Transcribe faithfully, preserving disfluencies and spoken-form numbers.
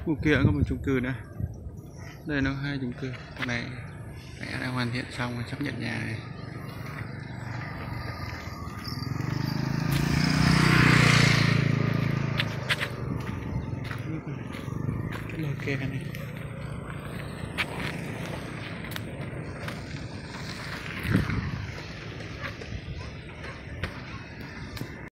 Khu kia cũng có một chung cư nữa. Đây nó hai chung cư. Cái này đã hoàn thiện xong rồi chấp nhận nhà này.